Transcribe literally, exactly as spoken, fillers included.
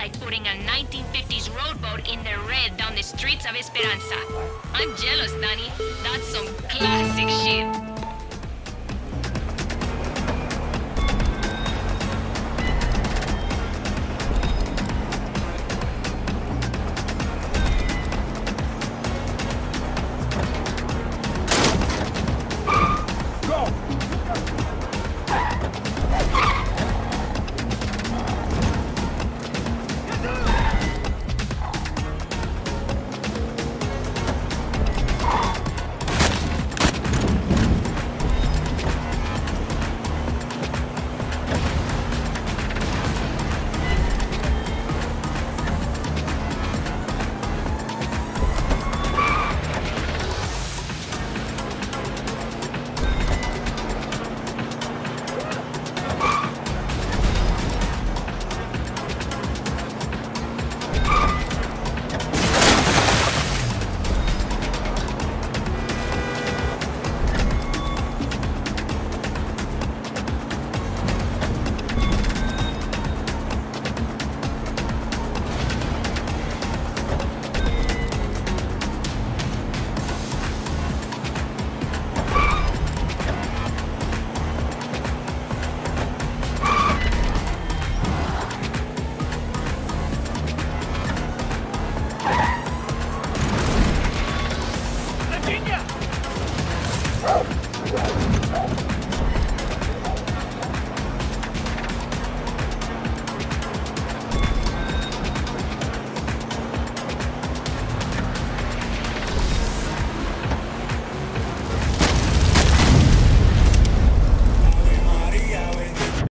like putting a nineteen fifties rowboat in the red down the streets of Esperanza. I'm jealous, Danny. That's some classic shit.